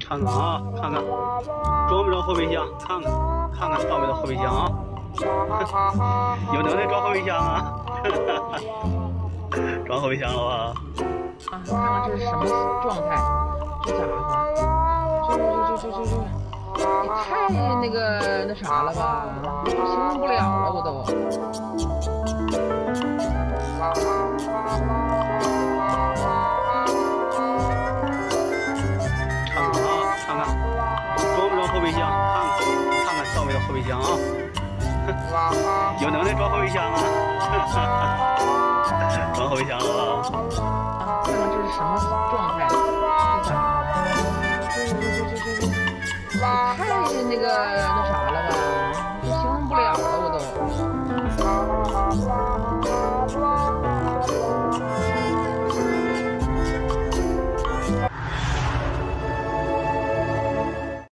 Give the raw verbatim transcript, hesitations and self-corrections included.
看看啊，看看装不装后备箱？看看，看看到没到后备箱啊？有能耐装后备箱啊？装后备箱了吧？ 啊，看看这是什么状态？这家伙，这这这这这这，也太那个那啥了吧？形容不了了，我都。 看看啊，看看装不装后备箱？看看，看看到没到后备箱啊？有能耐装后备箱啊？装后备箱了吧？ 啊，看看这是什么状态？这家伙，这这这这这，也太那个